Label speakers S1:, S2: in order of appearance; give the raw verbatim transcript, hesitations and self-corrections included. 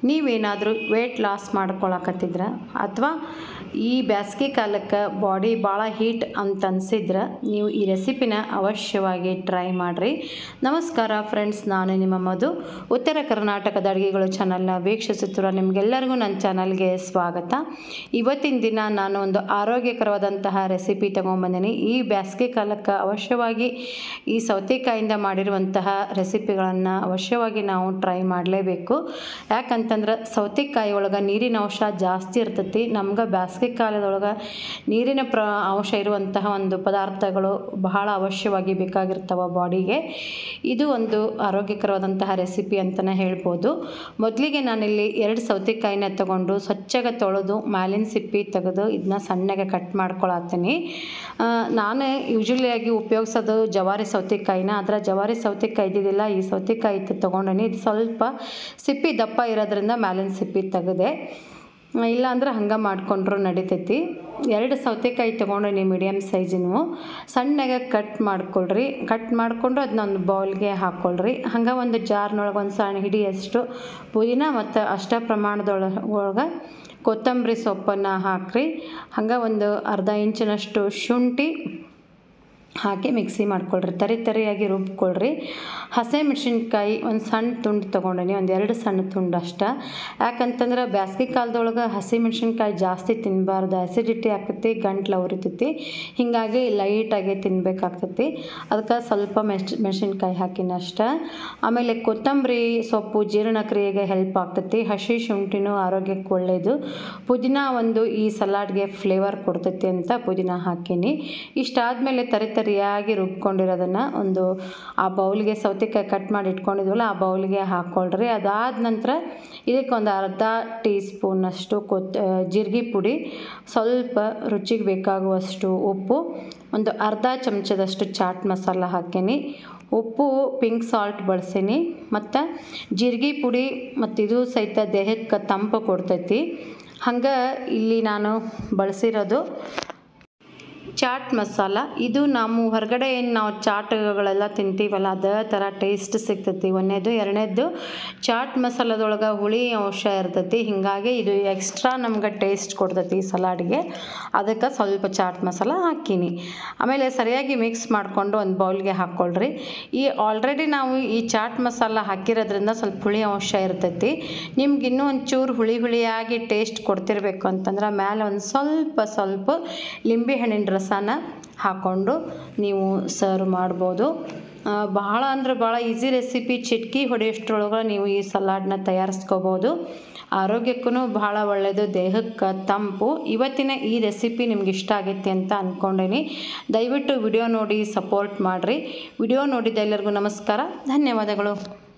S1: ನೀವೇನಾದರೂ weight loss ಮಾಡ್ಕೊಳಕತ್ತಿದ್ರೆ ಅಥವಾ ಈ ಬ್ಯಾಸ್ಗೆ ಕಾಲಕ್ಕೆ ಬಾಡಿ ಭಾಳ ಹೀಟ್ ಅಂತ ಅನಿಸಿದ್ರೆ ನೀವು ಈ ರೆಸಿಪಿನ ಅವಶ್ಯವಾಗಿ ಟ್ರೈ ಮಾಡಿರಿ. ನಮಸ್ಕಾರ ಫ್ರೆಂಡ್ಸ್, ನಾನು ನಿಮ್ಮ ಮಧು. ಉತ್ತರ ಕರ್ನಾಟಕದ ಅಡುಗೆಗಳು ಚಾನಲ್ನ ವೀಕ್ಷಿಸುತ್ತಿರೋ ನಿಮಗೆಲ್ಲರಿಗೂ ನನ್ನ ಚಾನಲ್ಗೆ ಸ್ವಾಗತ. ಇವತ್ತಿನ ದಿನ ನಾನು ಒಂದು ಆರೋಗ್ಯಕರವಾದಂತಹ ರೆಸಿಪಿ ತೊಗೊಂಬಂದಿನಿ. ಈ ಬ್ಯಾಸ್ಗೆ ಕಾಲಕ್ಕೆ ಅವಶ್ಯವಾಗಿ ಈ ಸೌತೆಕಾಯಿಂದ ಮಾಡಿರುವಂತಹ ರೆಸಿಪಿಗಳನ್ನು ಅವಶ್ಯವಾಗಿ ನಾವು ಟ್ರೈ ಮಾಡಲೇಬೇಕು. ಯಾಕಂತಂದ್ರೆ ಸೌತೆಕಾಯಿ ಒಳಗೆ ನೀರಿನ ಅಂಶ ಜಾಸ್ತಿ ಇರ್ತೈತಿ. ನಮ್ಗೆ ಬ್ಯಾಸ್ಗೆ ಕಾಲದೊಳಗೆ ನೀರಿನ ಪ್ರ ಅಂಶ ಇರುವಂತಹ ಒಂದು ಪದಾರ್ಥಗಳು ಬಹಳ ಅವಶ್ಯವಾಗಿ ಬೇಕಾಗಿರ್ತವೆ ಬಾಡಿಗೆ. ಇದು ಒಂದು ಆರೋಗ್ಯಕರವಾದಂತಹ ರೆಸಿಪಿ ಅಂತಲೇ ಹೇಳ್ಬೋದು. ಮೊದಲಿಗೆ ನಾನಿಲ್ಲಿ ಎರಡು ಸೌತೆಕಾಯಿನ ತಗೊಂಡು ಸ್ವಚ್ಛಗೆ ತೊಳೆದು ಮ್ಯಾಲಿನ ಸಿಪ್ಪಿ ತೆಗೆದು ಇದನ್ನ ಸಣ್ಣಗೆ ಕಟ್ ಮಾಡ್ಕೊಳತ್ತೀನಿ. ನಾನು ಯೂಶ್ವಲಿಯಾಗಿ ಉಪಯೋಗಿಸೋದು ಜವಾರಿ ಸೌತೆಕಾಯಿನ. ಅದರ ಜವಾರಿ ಸೌತೆಕಾಯಿ ಇದ್ದಿದ್ದಿಲ್ಲ, ಈ ಸೌತೆಕಾಯಿ ತೊಗೊಂಡಿನಿ. ಇದು ಸ್ವಲ್ಪ ಸಿಪ್ಪಿ ದಪ್ಪ ಇರೋದ್ರಿಂದ ಮ್ಯಾಲಿನ ಸಿಪ್ಪಿ ತೆಗೆದೆ. ಇಲ್ಲಾಂದ್ರೆ ಹಂಗೆ ಮಾಡ್ಕೊಂಡ್ರು ನಡಿತೈತಿ. ಎರಡು ಸೌತೆಕಾಯಿ ತೊಗೊಂಡು ಮೀಡಿಯಮ್ ಸೈಜಿನವು ಸಣ್ಣಗೆ ಕಟ್ ಮಾಡ್ಕೊಳ್ರಿ. ಕಟ್ ಮಾಡಿಕೊಂಡು ಅದನ್ನ ಒಂದು ಬೌಲ್ಗೆ ಹಾಕ್ಕೊಳ್ರಿ. ಹಂಗೆ ಒಂದು ಜಾರ್ನೊಳಗೆ ಒಂದು ಸಣ್ಣ ಹಿಡಿಯಷ್ಟು ಪುದೀನ ಮತ್ತು ಅಷ್ಟ ಪ್ರಮಾಣದೊಳಗೆ ಒಳಗೆ ಕೊತ್ತಂಬರಿ ಸೊಪ್ಪನ್ನು ಹಾಕ್ರಿ. ಹಂಗೆ ಒಂದು ಅರ್ಧ ಇಂಚಿನಷ್ಟು ಶುಂಠಿ ಹಾಕಿ ಮಿಕ್ಸಿ ಮಾಡ್ಕೊಳ್ರಿ, ತರಿ ತರಿಯಾಗಿ ರುಬ್ಕೊಳ್ರಿ. ಹಸಿ ಮೆಣಸಿನ್ಕಾಯಿ ಒಂದು ಸಣ್ಣ ತುಂಡು ತೊಗೊಂಡಿನಿ, ಒಂದು ಎರಡು ಸಣ್ಣ ತುಂಡು ಅಷ್ಟೆ. ಯಾಕಂತಂದ್ರೆ ಬ್ಯಾಸ್ಗೆ ಕಾಲದೊಳಗೆ ಹಸಿ ಮೆಣಸಿನ್ಕಾಯಿ ಜಾಸ್ತಿ ತಿನ್ನಬಾರ್ದು, ಆ್ಯಸಿಡಿಟಿ ಆಗ್ತೈತಿ, ಗಂಟ್ಲು ಉರಿತೈತಿ. ಹೀಗಾಗಿ ಲೈಟಾಗಿ ತಿನ್ನಬೇಕಾಗ್ತೈತಿ. ಅದಕ್ಕೆ ಸ್ವಲ್ಪ ಮೆಣ್ ಮೆಣಸಿನ್ಕಾಯಿ ಹಾಕಿನ ಅಷ್ಟೆ. ಆಮೇಲೆ ಕೊತ್ತಂಬರಿ ಸೊಪ್ಪು ಜೀರ್ಣಕ್ರಿಯೆಗೆ ಹೆಲ್ಪ್ ಆಗ್ತೈತಿ. ಹಸಿ ಶುಂಠಿನೂ ಆರೋಗ್ಯಕ್ಕೆ ಒಳ್ಳೆಯದು. ಪುದೀನ ಒಂದು ಈ ಸಲಾಡ್ಗೆ ಫ್ಲೇವರ್ ಕೊಡ್ತೈತಿ ಅಂತ ಪುದೀನ ಹಾಕೀನಿ. ಇಷ್ಟಾದಮೇಲೆ ತರಿ ತರಿಯಾಗಿ ರುಬ್ಕೊಂಡಿರೋದನ್ನು ಒಂದು ಆ ಬೌಲ್ಗೆ ಸೌತೆಕಾಯಿ ಕಟ್ ಮಾಡಿ ಇಟ್ಕೊಂಡಿದ್ವಲ್ಲ ಆ ಬೌಲ್ಗೆ ಹಾಕ್ಕೊಳ್ರಿ. ಅದಾದ ನಂತರ ಇದಕ್ಕೆ ಒಂದು ಅರ್ಧ ಟೀ ಸ್ಪೂನಷ್ಟು ಕೊತ್ ಜೀರಿಗೆ ಪುಡಿ, ಸ್ವಲ್ಪ ರುಚಿಗೆ ಬೇಕಾಗುವಷ್ಟು ಉಪ್ಪು, ಒಂದು ಅರ್ಧ ಚಮಚದಷ್ಟು ಚಾಟ್ ಮಸಾಲ ಹಾಕೀನಿ. ಉಪ್ಪು ಪಿಂಕ್ ಸಾಲ್ಟ್ ಬಳಸೀನಿ. ಮತ್ತು ಜೀರಿಗೆ ಪುಡಿ ಮತ್ತು ಇದು ಸಹಿತ ದೇಹಕ್ಕೆ ತಂಪು ಕೊಡ್ತೈತಿ. ಹಂಗೆ ಇಲ್ಲಿ ನಾನು ಬಳಸಿರೋದು ಚಾಟ್ ಮಸಾಲ. ಇದು ನಾವು ಹೊರಗಡೆ ಏನು ನಾವು ಚಾಟ್ಗಳೆಲ್ಲ ತಿಂತೀವಲ್ಲ ಅದೇ ಥರ ಟೇಸ್ಟ್ ಸಿಗ್ತೈತಿ. ಒಂದನೇದು. ಎರಡನೇದು, ಚಾಟ್ ಮಸಾಲದೊಳಗೆ ಹುಳಿ ಅಂಶ ಇರ್ತೈತಿ. ಹೀಗಾಗಿ ಇದು ಎಕ್ಸ್ಟ್ರಾ ನಮ್ಗೆ ಟೇಸ್ಟ್ ಕೊಡ್ತೈತಿ ಈ ಸಲಾಡ್ಗೆ. ಅದಕ್ಕೆ ಸ್ವಲ್ಪ ಚಾಟ್ ಮಸಾಲ ಹಾಕೀನಿ. ಆಮೇಲೆ ಸರಿಯಾಗಿ ಮಿಕ್ಸ್ ಮಾಡಿಕೊಂಡು ಒಂದು ಬೌಲ್ಗೆ ಹಾಕ್ಕೊಳ್ರಿ. ಈ ಆಲ್ರೆಡಿ ನಾವು ಈ ಚಾಟ್ ಮಸಾಲ ಹಾಕಿರೋದ್ರಿಂದ ಸ್ವಲ್ಪ ಹುಳಿ ಅಂಶ ಇರ್ತೈತಿ. ನಿಮ್ಗೆ ಇನ್ನೂ ಒಂದು ಚೂರು ಹುಳಿ ಹುಳಿಯಾಗಿ ಟೇಸ್ಟ್ ಕೊಡ್ತಿರ್ಬೇಕು ಅಂತಂದ್ರೆ ಮೇಲೆ ಒಂದು ಸ್ವಲ್ಪ ಸ್ವಲ್ಪ ಲಿಂಬೆ ಹಣ್ಣಿನ ರಸನ ಹಾಕ್ಕೊಂಡು ನೀವು ಸರ್ವ್ ಮಾಡ್ಬೋದು. ಬಹಳ ಅಂದ್ರೆ ಭಾಳ ಈಸಿ ರೆಸಿಪಿ. ಚಿಟ್ಕಿ ಹೊಡೆಯೋಷ್ಟ್ರೊಳಗೆ ನೀವು ಈ ಸಲಾಡ್ನ ತಯಾರಿಸ್ಕೋಬೋದು. ಆರೋಗ್ಯಕ್ಕೂ ಬಹಳ ಒಳ್ಳೆಯದು, ದೇಹಕ್ಕೆ ತಂಪು. ಇವತ್ತಿನ ಈ ರೆಸಿಪಿ ನಿಮ್ಗೆ ಇಷ್ಟ ಆಗೈತಿ ಅಂತ ಅಂದ್ಕೊಂಡೀನಿ. ದಯವಿಟ್ಟು ವಿಡಿಯೋ ನೋಡಿ ಸಪೋರ್ಟ್ ಮಾಡಿರಿ. ವಿಡಿಯೋ ನೋಡಿದ ಎಲ್ಲರಿಗೂ ನಮಸ್ಕಾರ, ಧನ್ಯವಾದಗಳು.